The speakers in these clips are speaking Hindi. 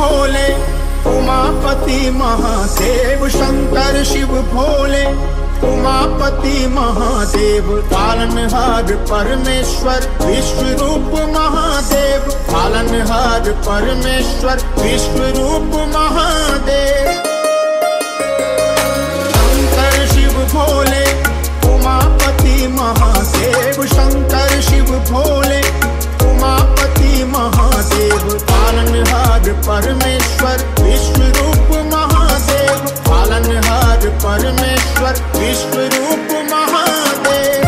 भोले, उमापति महादेव शंकर शिव भोले, उमापति महादेव पालनहार परमेश्वर विश्व रूप महादेव, पालनहार परमेश्वर विश्व रूप महादेव। शंकर शिव भोले, उमापति महादेव शंकर शिव भोले, उमापति महादेव पालनहार परमेश्वर विश्व रूप महादेव, पालनहार परमेश्वर विश्व रूप महादेव।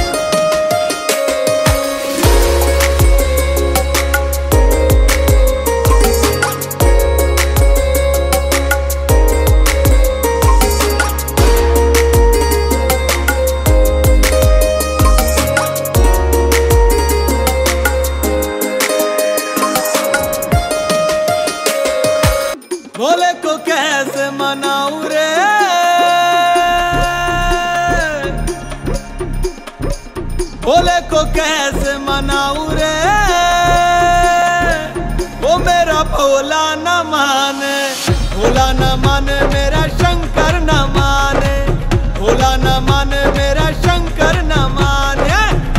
भोले को कैसे मनाऊं रे, भोले को कैसे मनाऊं रे, वो मेरा भोला न माने, भोला न माने मेरा शंकर न माने, भोला न माने मेरा शंकर न माने।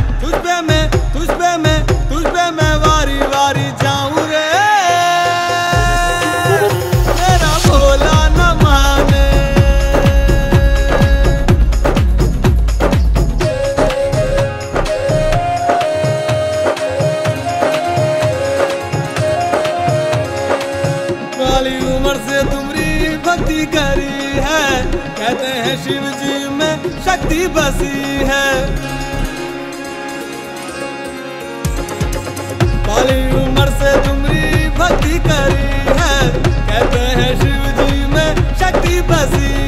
तुझ पे मैं वारी वारी जाऊं रे, भक्ति करी है, कहते हैं शिव जी में शक्ति बसी है। बाली उम्र से तुमरी भक्ति करी है, कहते हैं शिव जी में शक्ति बसी